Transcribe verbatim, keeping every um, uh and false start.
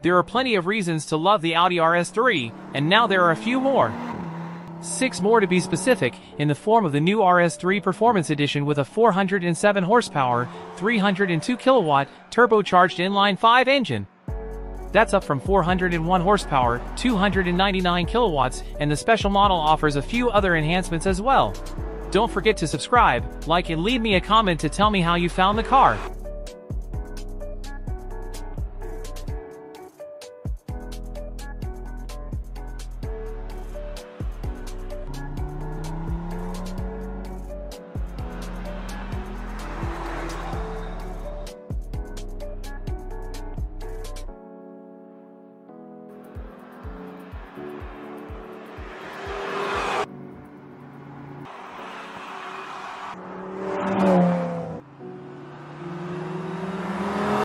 There are plenty of reasons to love the Audi R S three, and now there are a few more. Six more to be specific, in the form of the new R S three Performance Edition with a four hundred seven horsepower, three hundred two kilowatt, turbocharged inline five engine. That's up from four hundred one horsepower, two hundred ninety-nine kilowatts, and the special model offers a few other enhancements as well. Don't forget to subscribe, like and leave me a comment to tell me how you found the car.